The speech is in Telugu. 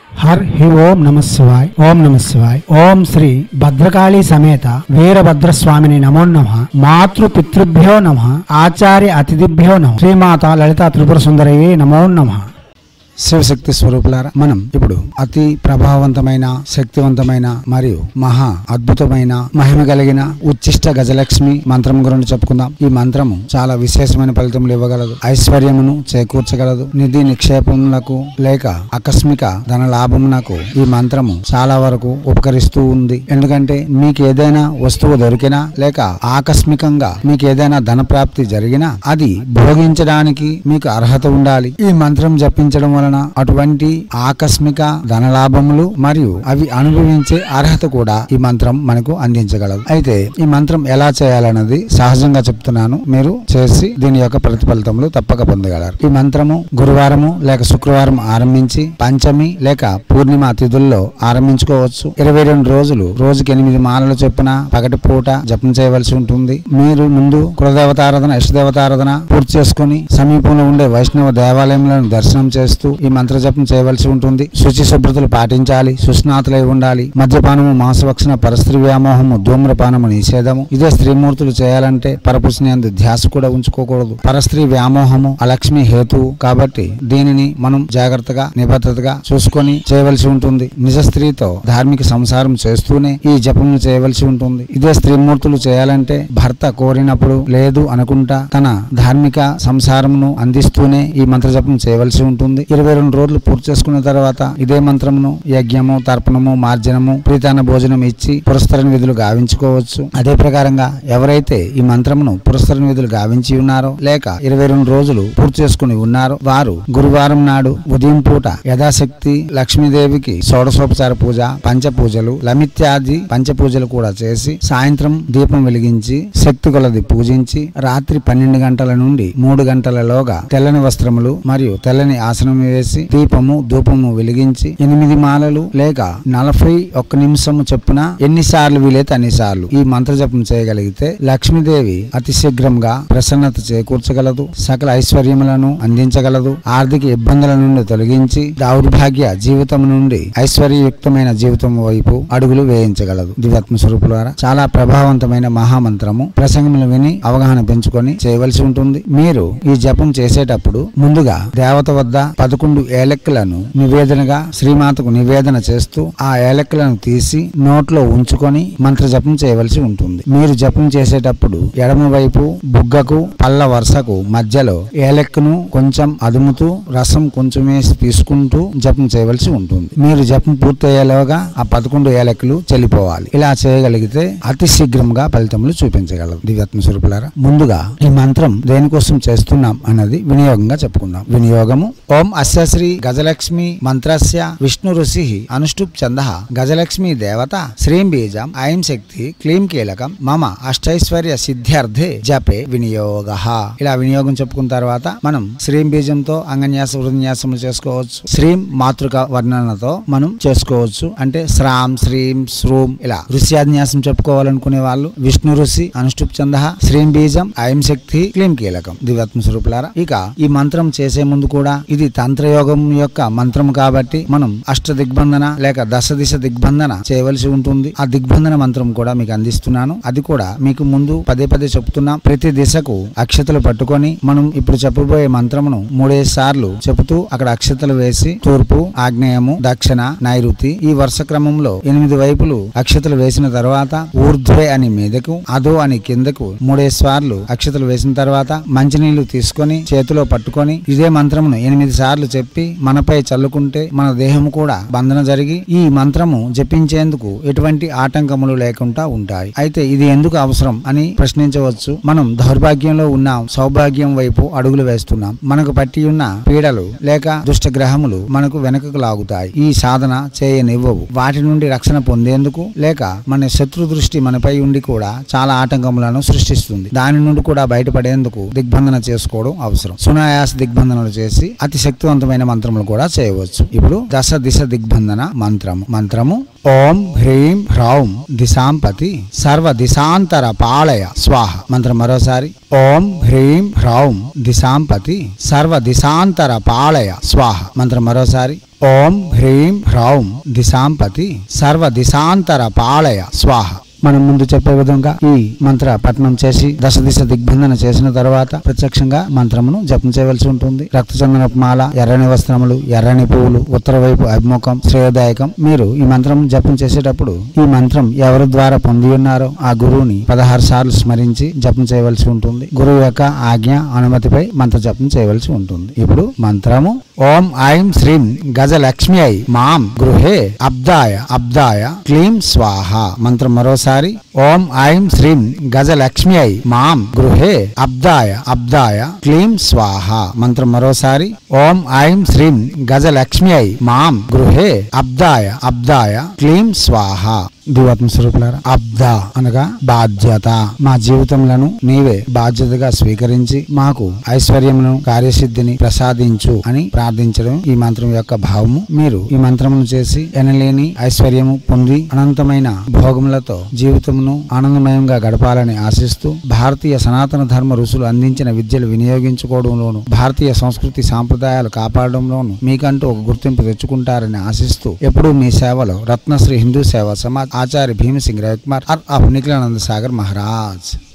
हर ही ओम नमः शिवाय ओम नमः शिवाय ओम श्री भद्रकाली समेत वीरभद्र स्वामिनि नमो नमः मातृ पितृभ्यो नमः आचार्य अतिथिभ्यो नमः श्रीमाता ललिता त्रिपुर सुंदरये नमो नमः। శివశక్తి స్వరూపులారా, మనం ఇప్పుడు అతి ప్రభావవంతమైన శక్తివంతమైన మరియు మహా అద్భుతమైన మహిమ కలిగిన ఉచ్చిష్ట గజలక్ష్మి మంత్రం గురించి చెప్పుకుందాం. ఈ మంత్రము చాలా విశేషమైన ఫలితములు ఇవ్వగలదు, ఐశ్వర్యమును చేకూర్చగలదు, నిధి నిక్షేపములకు లేక ఆకస్మిక ధన లాభమునకు ఈ మంత్రము చాలా వరకు ఉపకరిస్తూ ఉంది. ఎందుకంటే మీకు ఏదైనా వస్తువు దొరికినా లేక ఆకస్మికంగా మీకు ఏదైనా ధన ప్రాప్తి జరిగినా అది భోగించడానికి మీకు అర్హత ఉండాలి. ఈ మంత్రం జపించడం వలన అటువంటి ఆకస్మిక ధనలాభములు మరియు అవి అనుభవించే అర్హత కూడా ఈ మంత్రం మనకు అందించగలదు. అయితే ఈ మంత్రం ఎలా చేయాలన్నది సహజంగా చెప్తున్నాను, మీరు చేసి దీని యొక్క ప్రతిఫలితములు తప్పక పొందగలరు. ఈ మంత్రము గురువారము లేక శుక్రవారం ఆరంభించి పంచమి లేక పూర్ణిమ తిథుల్లో ఆరంభించుకోవచ్చు. 22 రోజులు రోజుకి 8 మాలలు చొప్పున పగటి పూట జపం చేయవలసి ఉంటుంది. మీరు ముందు కులదేవతారాధన ఇష్టదేవతారాధన పూర్తి చేసుకుని సమీపంలో ఉండే వైష్ణవ దేవాలయములను దర్శనం చేస్తూ ఈ మంత్ర జపం చేయవలసి ఉంటుంది. శుచి శుభ్రతలు పాటించాలి, సుస్నాతులై ఉండాలి. మద్యపానము, మాంసభక్షణ, పరస్త్రీ వ్యామోహము, ధూమ్రపానము నిషేధము. ఇదే స్త్రీమూర్తులు చేయాలంటే పరపురుషుని యందు ధ్యాస కూడా ఉంచుకోకూడదు. పరస్త్రీ వ్యామోహము అలక్ష్మి హేతువు కాబట్టి దీనిని మనం జాగ్రత్తగా నిబద్ధతగా చూసుకొని చేయవలసి ఉంటుంది. నిజ స్త్రీతో ధార్మిక సంసారం చేస్తూనే ఈ జపమును చేయవలసి ఉంటుంది. ఇదే స్త్రీమూర్తులు చేయాలంటే భర్త కోరినప్పుడు లేదు అనుకుంటా తన ధార్మిక సంసారమును అందిస్తూనే ఈ మంత్ర జపం చేయవలసి ఉంటుంది. 22 రోజులు పూర్తి చేసుకున్న తర్వాత ఇదే మంత్రమును యజ్ఞము, తర్పణము, మార్జనము, ప్రీతాన భోజనం ఇచ్చి పురస్కరణ విధులు గావించుకోవచ్చు. అదే ప్రకారంగా ఎవరైతే ఈ మంత్రమును పురస్కరణ విధులు గావించి ఉన్నారో లేక 22 రోజులు పూర్తి చేసుకుని ఉన్నారో వారు గురువారం నాడు ఉదయం పూట యథాశక్తి లక్ష్మీదేవికి షోడశోపచార పూజ, పంచపూజలు, లమిత్యాది పంచపూజలు కూడా చేసి సాయంత్రం దీపం వెలిగించి శక్తి కొలది పూజించి రాత్రి 12 గంటల నుండి 3 గంటలలోగా తెల్లని వస్త్రములు మరియు తెల్లని ఆసనం వేసి దీపము ధూపము వెలిగించి 8 మాలలు లేక 41 నిమిషము చొప్పున ఎన్నిసార్లు వీలైతే అన్నిసార్లు ఈ మంత్ర జపం చేయగలిగితే లక్ష్మీదేవి అతి శీఘ్రంగా ప్రసన్నత చేకూర్చగలదు, సకల ఐశ్వర్యములను అందించగలదు, ఆర్థిక ఇబ్బందుల నుండి తొలగించి దౌర్భాగ్య జీవితం నుండి ఐశ్వర్యయుక్తమైన జీవితం వైపు అడుగులు వేయించగలదు. దివ్యాత్మ స్వరూపులారా, చాలా ప్రభావవంతమైన మహామంత్రము. ప్రసంగములు విని అవగాహన పెంచుకొని చేయవలసి ఉంటుంది. మీరు ఈ జపం చేసేటప్పుడు ముందుగా దేవత వద్ద 11 ఏలెక్కలను నివేదనగా శ్రీమాతకు నివేదన చేస్తూ ఆ ఏలెక్కలను తీసి నోట్లో ఉంచుకొని మంత్ర జపం చేయవలసి ఉంటుంది. మీరు జపం చేసేటప్పుడు ఎడమ వైపు బుగ్గకు పళ్ళ వరుసకు మధ్యలో ఏలెక్కను కొంచెం అదుముతూ రసం కొంచెం వేసి తీసుకుంటూ జపం చేయవలసి ఉంటుంది. మీరు జపం పూర్తయ్యేలోగా ఆ 11 ఏలెక్కలు చెల్లిపోవాలి. ఇలా చేయగలిగితే అతి శీఘ్రంగా ఫలితములు చూపించగలరు. దివ్యాత్మ స్వరూపులారా, ముందుగా ఈ మంత్రం దేనికోసం చేస్తున్నాం అన్నది వినియోగంగా చెప్పుకుందాం. వినియోగము: ఓం అస్య శ్రీ గజలక్ష్మి మంత్రస్య విష్ణు ఋషి అనుష్ఠుప్ ఛందః గజలక్ష్మి దేవత శ్రీం బీజం ఐం శక్తి క్లీం కీలకం మమ అష్టైశ్వర్య సిద్ధ్యర్థే జపే వినియోగః. ఇలా వినియోగం చెప్పుకున్న తర్వాత మనం శ్రీం బీజంతో అంగన్యాస వృన్యాసములు చేసుకోవచ్చు. శ్రీం మాతృక వర్ణనతో మనం చేసుకోవచ్చు. అంటే శ్రాం, శ్రీం, శ్రూం ఇలా ఋష్యాన్యాసం చెప్పుకోవాలనుకునే వాళ్ళు విష్ణు ఋషి అనుష్ఠుప్ ఛందః శ్రీం బీజం ఐం శక్తి క్లీం కీలకం. దివ్యాత్మ స్వరూపులారా, ఇక ఈ మంత్రం చేసే ముందు కూడా ఇది తంత్రయోగం యొక్క మంత్రం కాబట్టి మనం అష్ట దిగ్బంధన లేక దశ దిశ దిగ్బంధన చేయవలసి ఉంటుంది. ఆ దిగ్బంధన మంత్రం కూడా మీకు అందిస్తున్నాను. అది కూడా మీకు ముందు పదే చెప్తున్నాం. ప్రతి దిశకు అక్షతలు పట్టుకొని మనం ఇప్పుడు చెప్పబోయే మంత్రమును 3 సార్లు చెబుతూ అక్కడ అక్షతలు వేసి తూర్పు, ఆగ్నేయము, దక్షిణ, నైరుతి ఈ వరుస క్రమంలో 8 వైపులు అక్షతలు వేసిన తర్వాత ఊర్ధ్వే అని మీదకు, అదో అని కిందకు 3 సార్లు అక్షతలు వేసిన తర్వాత మంచినీళ్లు తీసుకొని చేతిలో పట్టుకొని ఇదే మంత్రమును 8 సార్లు చెప్పి మనపై చల్లుకుంటే మన దేహము కూడా బంధన జరిగి ఈ మంత్రము జపించేందుకు ఎటువంటి ఆటంకములు లేకుండా ఉంటాయి. అయితే ఇది ఎందుకు అవసరం అని ప్రశ్నించవచ్చు. మనం దౌర్భాగ్యంలో ఉన్నాం, సౌభాగ్యం వైపు అడుగులు వేస్తున్నాం. మనకు పట్టి ఉన్న పీడలు లేక దుష్ట గ్రహములు మనకు వెనకకు లాగుతాయి. ఈ సాధన చేయనివ్వవు. వాటి నుండి రక్షణ పొందేందుకు లేక మన శత్రు దృష్టి మనపై ఉండి కూడా చాలా ఆటంకములను సృష్టిస్తుంది. దాని నుండి కూడా బయటపడేందుకు దిగ్బంధన చేసుకోవడం అవసరం. సునాయాస దిగ్బంధనలు చేసి అతి శక్తివంతమైన మంత్రములు కూడా చేయవచ్చు. ఇప్పుడు దశ దిశ దిగ్బంధన మంత్రము ఓం హ్రీం హ్రౌం దిశాంపతి సర్వ దిశాంతర పాళయ స్వాహ. మంత్రం మరోసారి ఓం హ్రీం హ్రౌం దిశాంపతి సర్వ దిశాంతర పాళయ స్వాహ. మంత్రం మరోసారి ఓం హ్రీం హ్రౌం దిశాంపతి సర్వ దిశాంతర పాళయ స్వాహ. మనం ముందు చెప్పే విధంగా ఈ మంత్ర పఠనం చేసి దశ దిశ దిగ్బంధన చేసిన తర్వాత ప్రత్యక్షంగా మంత్రమును జపం చేయవలసి ఉంటుంది. రక్తచందనపు మాల, ఎర్రని వస్త్రములు, ఎర్రని పువ్వులు, ఉత్తర వైపు అభిముఖం శ్రేయదాయకం. మీరు ఈ మంత్రం జపం చేసేటప్పుడు ఈ మంత్రం ఎవరి ద్వారా పొంది ఉన్నారో ఆ గురువుని 16 సార్లు స్మరించి జపం చేయవలసి ఉంటుంది. గురువు యొక్క ఆజ్ఞ అనుమతిపై మంత్ర జపం చేయవలసి ఉంటుంది. ఇప్పుడు మంత్రము ఓం ఐం శ్రీం గజలక్ష్మి ఐ మాం గృహే అబ్దాయ క్లీం స్వాహ. మంత్రం మరోసారి ఓం ఐం శ్రీం గజలక్ష్మి ఐ మాం గృహే అబ్దాయ క్లీం స్వాహ. మంత్రం మరోసారి ఓం ఐం శ్రీం గజలక్ష్మి ఐ మాం గృహే అబ్దాయ క్లీం స్వాహ. దివాత్మ స్వరూపులారా, అబ్దా అనగా బాధ్యత. మా జీవితములను నీవే బాధ్యతగా స్వీకరించి మాకు ఐశ్వర్యమును కార్యసిద్ధిని ప్రసాదించు అని ప్రార్థించడం ఈ మంత్రం యొక్క భావము. మీరు ఈ మంత్రమును చేసి ఎనలేని ఐశ్వర్యము పొంది అనంతమైన భోగములతో జీవితమును ఆనందమయంగా గడపాలని ఆశిస్తూ భారతీయ సనాతన ధర్మ ఋషులు అందించిన విద్యలు వినియోగించుకోవడంలోను భారతీయ సంస్కృతి సాంప్రదాయాలు కాపాడడంలోను మీకంటూ ఒక గుర్తింపు తెచ్చుకుంటారని ఆశిస్తూ ఎప్పుడూ మీ సేవలో రత్నశ్రీ హిందూ సేవా సమాజ్ ఆచార్య భీమసింగ్ రవికుమార్ ఆఫ్ నిఖిలానంద సాగర్ మహారాజ్.